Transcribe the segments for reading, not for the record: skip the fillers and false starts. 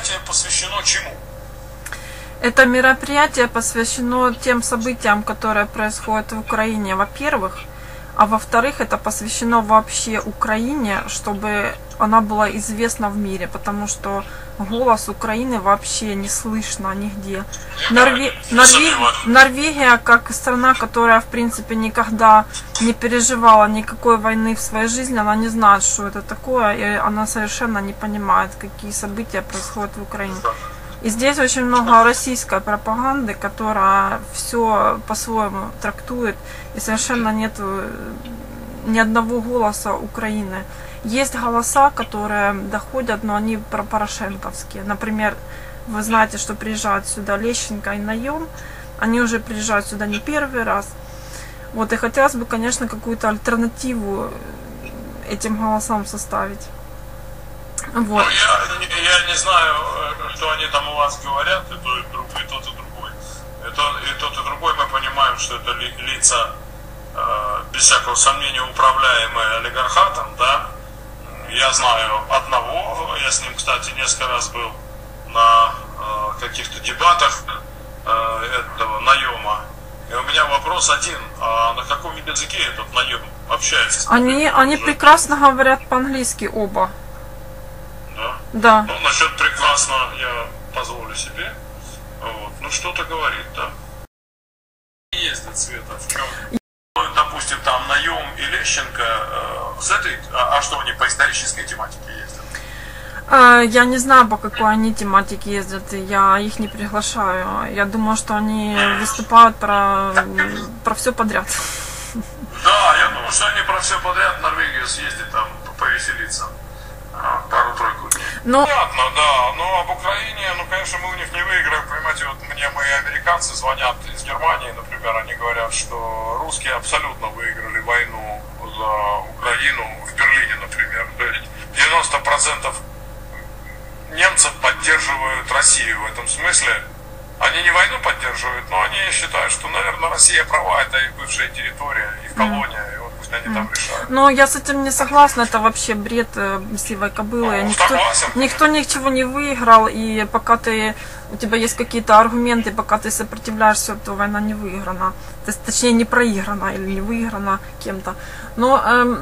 мероприятие посвящено чему? Это мероприятие посвящено тем событиям, которые происходят в Украине, во-первых, а во-вторых, это посвящено вообще Украине, чтобы она была известна в мире, потому что голос Украины вообще не слышно нигде. Норвегия, как страна, которая в принципе никогда не переживала никакой войны в своей жизни, она не знает, что это такое, и она совершенно не понимает, какие события происходят в Украине. И здесь очень много российской пропаганды, которая все по-своему трактует, и совершенно нет ни одного голоса Украины. Есть голоса, которые доходят, но они порошенковские. Например, вы знаете, что приезжают сюда Лещенко и Наем, они уже приезжают сюда не первый раз. Вот, и хотелось бы, конечно, какую-то альтернативу этим голосам составить. Вот. Я не знаю, что они там у вас говорят, и тот, и другой. И тот, и другой мы понимаем, что это лица, без всякого сомнения, управляемые олигархатом, да. Я знаю одного, я с ним, кстати, несколько раз был на каких-то дебатах этого Наема. И у меня вопрос один, а на каком языке этот Наем общается? Они прекрасно говорят по-английски оба. Да? Да. Ну, насчет прекрасно я позволю себе. Вот. Ну, что-то говорит, да. Ездит, Света, в чем? Допустим, там Наем и Лещенко с этой... А что, они по исторической тематике ездят? Я не знаю, по какой они тематике ездят, я их не приглашаю. Я думаю, что они выступают про все подряд. Да, я думаю, что они про все подряд в Норвегию съездят, там повеселиться. Пару-тройку дней. Понятно, да. Но об Украине, ну, конечно, мы у них не выиграем. Понимаете, вот мне мои американцы звонят из Германии, например, они говорят, что русские абсолютно выиграли войну за Украину в Берлине, например. То есть 90% немцев поддерживают Россию в этом смысле. Они не войну поддерживают, но они считают, что, наверное, Россия права, это их бывшая территория, их колония, и вот пусть они там решают. Но я с этим не согласна, это вообще бред сивой кобылы. Никто ничего не выиграл, и пока у тебя есть какие-то аргументы, пока ты сопротивляешься, то война не выиграна. Точнее, не проиграна или не выиграна кем-то. Но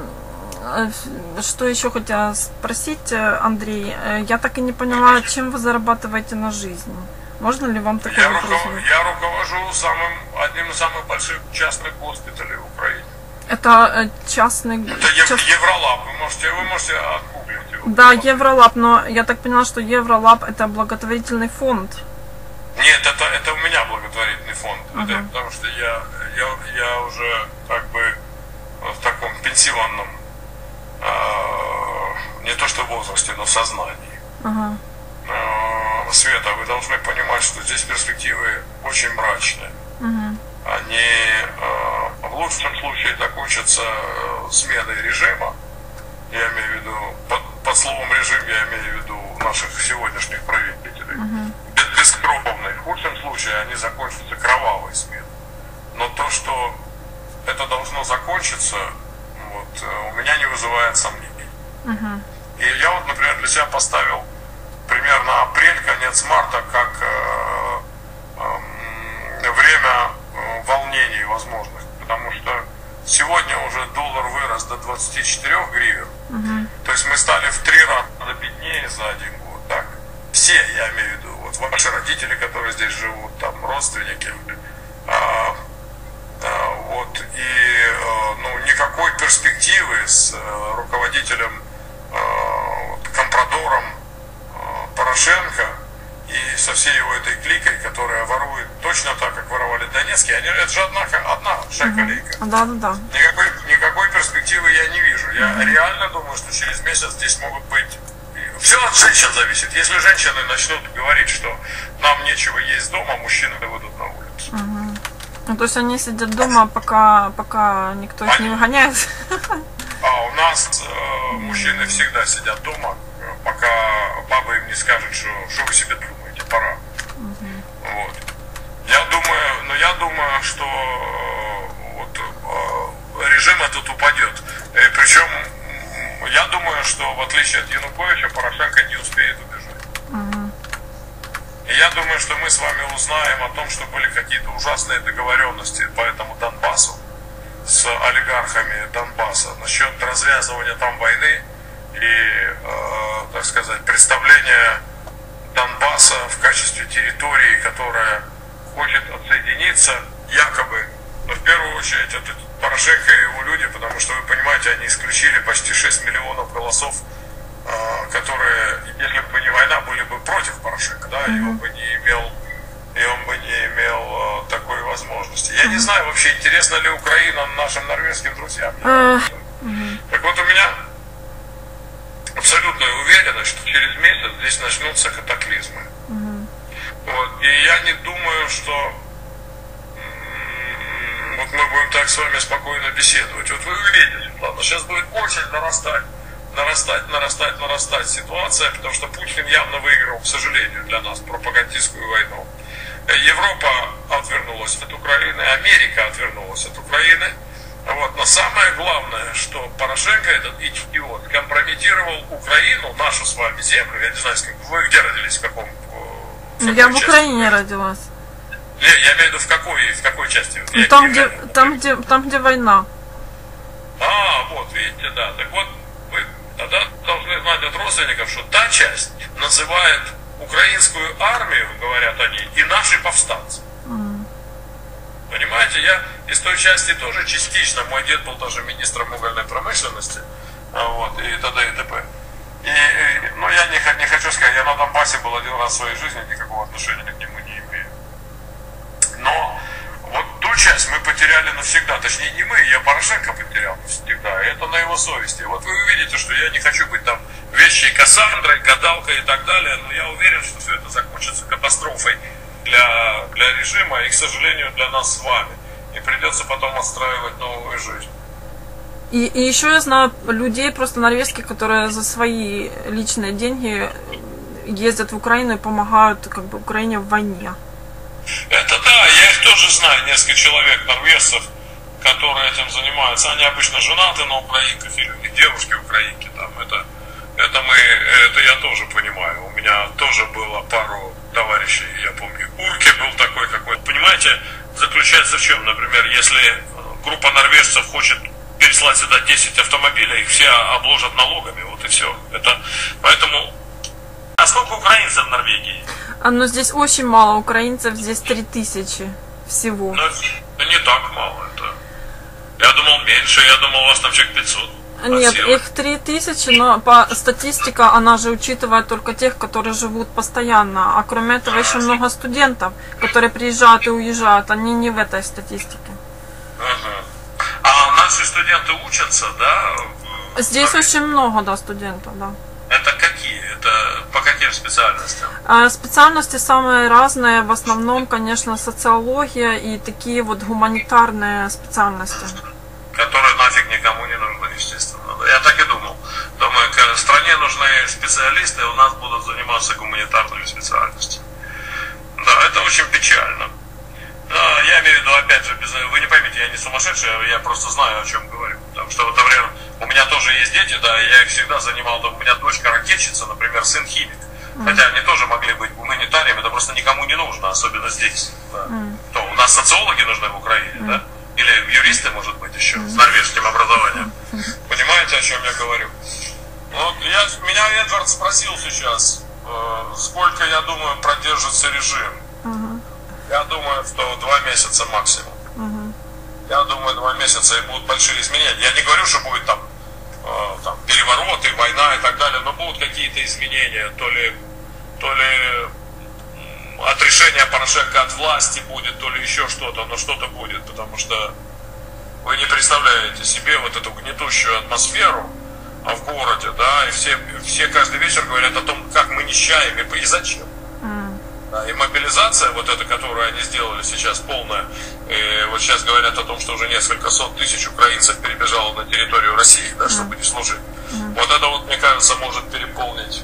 что еще хотела спросить, Андрей, я так и не поняла, чем вы зарабатываете на жизнь? Можно ли вам такой вопрос? Я руковожу одним из самых больших частных госпиталей в Украине. Это частный... Это Евролаб, вы можете отгуглить его. Да, Евролаб, но я так поняла, что Евролаб это благотворительный фонд. Нет, это у меня благотворительный фонд. Это потому что я уже как бы в таком пенсионном, не то что в возрасте, но в сознании. Света, вы должны понимать, что здесь перспективы очень мрачные. Они в лучшем случае закончатся сменой режима. Я имею в виду, под словом режим я имею в виду наших сегодняшних правителей. Бескровной. В худшем случае они закончатся кровавой сменой. Но то, что это должно закончиться, вот, у меня не вызывает сомнений. И я вот, например, для себя поставил примерно апрель, конец марта, как время волнений возможных. Потому что сегодня уже доллар вырос до 24 гривен. То есть мы стали в 3 раза беднее за 1 год. Так? Все, я имею в виду, вот ваши родители, которые здесь живут, там родственники. Вот, и ну, никакой перспективы с руководителем, компрадором Порошенко и со всей его этой кликой, которая ворует точно так, как воровали в Донецке, это же одна шайка-лейка. Да. Никакой перспективы я не вижу. Я реально думаю, что через месяц здесь могут быть... Все от женщин зависит. Если женщины начнут говорить, что нам нечего есть дома, мужчины выйдут на улицу. Ну, то есть они сидят дома, пока никто их не выгоняет? А у нас мужчины всегда сидят дома, пока баба им не скажет, что вы себе думаете, пора. Вот. Я думаю, что вот, режим этот упадет. Причем я думаю, что в отличие от Януковича, Порошенко не успеет убежать. И я думаю, что мы с вами узнаем о том, что были какие-то ужасные договоренности по этому Донбассу с олигархами Донбасса насчет развязывания там войны и, так сказать, представления Донбасса в качестве территории, которая хочет отсоединиться, якобы, но в первую очередь это Порошенко и его люди, потому что, вы понимаете, они исключили почти 6 миллионов голосов, которые, если бы не война, были бы против Порошенко, да, и он бы не имел такой возможности. Я не знаю вообще, интересно ли Украина нашим норвежским друзьям. Так вот, у меня абсолютная уверенность, что через месяц здесь начнутся катаклизмы. Вот. И я не думаю, что вот мы будем так с вами спокойно беседовать. Вот вы увидите, Светлана, сейчас будет очень нарастать ситуация, потому что Путин явно выиграл, к сожалению, для нас пропагандистскую войну. Европа отвернулась от Украины, Америка отвернулась от Украины. Вот. Но самое главное, что Порошенко, этот идиот, компрометировал Украину, нашу с вами землю. Я не знаю, вы где родились, в каком? Я в Украине родилась. Я имею в виду, в какой части? Там, где война. Вот, видите, да. Так вот, вы тогда должны знать от родственников, что та часть называет украинскую армию, говорят они, и наши повстанцы. Понимаете, я из той части тоже частично, мой дед был тоже министром угольной промышленности, вот, и т.д. и т.п. Но я не хочу сказать, я на Донбассе был один раз в своей жизни, никакого отношения к нему не имею. Но вот ту часть мы потеряли навсегда, точнее не мы, я Порошенко потерял навсегда, и это на его совести. Вот вы увидите, что я не хочу быть там вещей Кассандрой, гадалкой и так далее, но я уверен, что все это закончится катастрофой для режима и, к сожалению, для нас с вами. И придется потом отстраивать новую жизнь. И еще я знаю людей просто норвежских, которые за свои личные деньги ездят в Украину и помогают как бы Украине в войне. Это да, я их тоже знаю, несколько человек норвежцев, которые этим занимаются. Они обычно женаты на украинках или у них девушки украинки. Там, это я тоже понимаю. У меня тоже было пару товарищей, я помню. Урке был такой какой-то. Понимаете, заключается в чем? Например, если группа норвежцев хочет переслать сюда 10 автомобилей, их все обложат налогами, вот и все. Поэтому... А сколько украинцев в Норвегии? Но здесь очень мало украинцев, здесь 3000 всего. Ну не так мало это. Я думал меньше, я думал у вас там человек 500. Нет, их 3000, но по статистика, она же учитывает только тех, которые живут постоянно. А кроме этого еще много студентов, которые приезжают и уезжают, они не в этой статистике. А наши студенты учатся, да? Здесь очень много, да, студентов, да. Это какие? Это по каким специальностям? Специальности самые разные, в основном, конечно, социология и такие вот гуманитарные специальности. Которые нафиг никому не нужны, естественно. Я так и думал. Думаю, стране нужны специалисты, у нас будут заниматься гуманитарными специальностями. Да, это очень печально. Да, я имею в виду, опять же, вы не поймите, я не сумасшедший, я просто знаю, о чем говорю. Потому что, вот, например, у меня тоже есть дети, да, и я их всегда занимал. У меня дочка ракетчица, например, сын химик. Хотя они тоже могли быть гуманитариями, это просто никому не нужно, особенно здесь. Да. То, у нас социологи нужны в Украине, да? Или юристы, может быть, еще, с норвежским образованием. Понимаете, о чем я говорю? Вот меня Эдвард спросил сейчас, сколько, я думаю, продержится режим. Я думаю, что 2 месяца максимум. Я думаю, 2 месяца и будут большие изменения. Я не говорю, что будет там перевороты, война и так далее, но будут какие-то изменения, то ли отрешение Порошенко от власти будет, то ли еще что-то, но что-то будет, потому что вы не представляете себе вот эту гнетущую атмосферу в городе, да, и все каждый вечер говорят о том, как мы нищаем и зачем. И мобилизация, вот эта, которую они сделали сейчас, полная, и вот сейчас говорят о том, что уже несколько сот тысяч украинцев перебежало на территорию России, да, чтобы не служить. Вот это вот, мне кажется, может переполнить,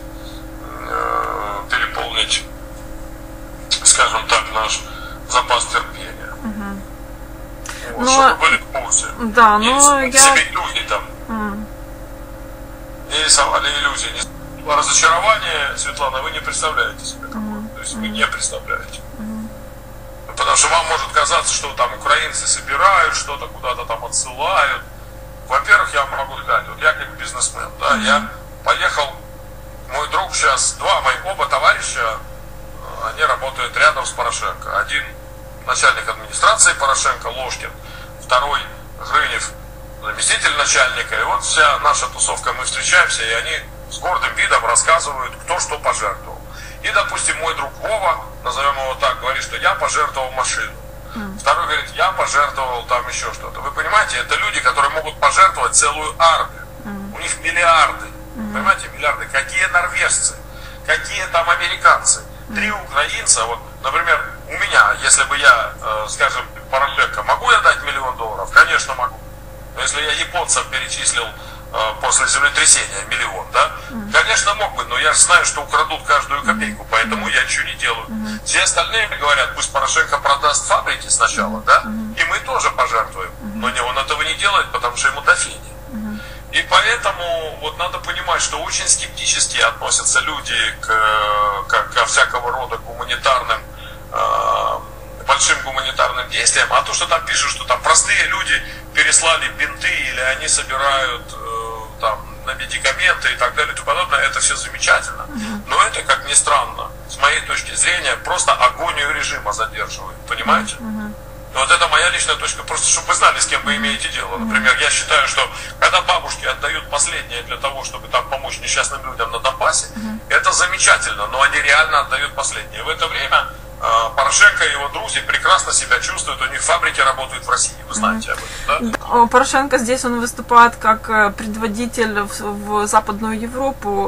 скажем так, наш запас терпения. Вот, чтобы были в курсе. Да, но люди там не рисовали иллюзии. Разочарование, Светлана, вы не представляете себе какое. есть вы не представляете. Потому что вам может казаться, что там украинцы собирают что-то, куда-то там отсылают. Во-первых, я могу сказать, вот я как бизнесмен, да, я поехал, мой друг сейчас, оба товарища, они работают рядом с Порошенко. Один начальник администрации Порошенко, Ложкин, второй Грынев, заместитель начальника. И вот вся наша тусовка, мы встречаемся, и они с гордым видом рассказывают, кто что пожертвовал. И, допустим, мой друг Вова, назовем его так, говорит, что я пожертвовал машину. Второй говорит, я пожертвовал там еще что-то. Вы понимаете, это люди, которые могут пожертвовать целую армию. У них миллиарды. Понимаете, миллиарды. Какие норвежцы, какие там американцы. 3 украинца, вот, например, у меня, если бы я, скажем, Порошенко, могу я дать $1 миллион? Конечно, могу. Но если я японцам перечислил после землетрясения 1 миллион, да, конечно, мог бы, но я же знаю, что украдут каждую копейку, поэтому я ничего не делаю. Все остальные говорят, пусть Порошенко продаст фабрики сначала, да, и мы тоже пожертвуем. Но он этого не делает, потому что ему до фени. И поэтому вот надо понимать, что очень скептически относятся люди ко всякого рода гуманитарным, большим гуманитарным действиям. А то, что там пишут, что там простые люди переслали бинты или они собирают там на медикаменты и так далее и тому подобное, это все замечательно. Но это, как ни странно, с моей точки зрения, просто агонию режима задерживает. Понимаете? Вот это моя личная точка, просто чтобы вы знали, с кем вы имеете дело. Например, я считаю, что когда бабушки отдают последнее для того, чтобы там помочь несчастным людям на Донбассе, это замечательно, но они реально отдают последнее. В это время Порошенко и его друзья прекрасно себя чувствуют, у них фабрики работают в России, вы знаете об этом, да? Порошенко здесь, он выступает как предводитель в Западную Европу,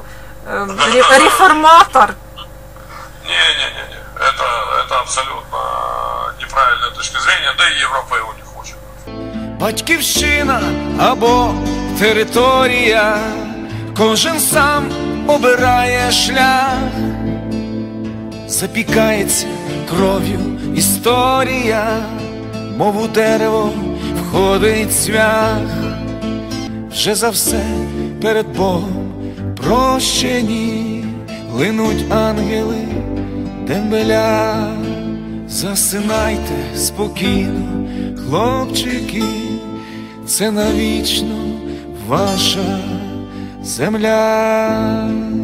реформатор. Не-не-не, это абсолютно неправильная точка зрения, да и Європа його не хоче. Батьківщина або територія, кожен сам обирає шлях. Запікається кров'ю історія, мов у дерево входить цвях. Вже за все перед Богом прощені, линуть ангели дембеля. Засинайте спокійно, хлопчики, це навічно ваша земля.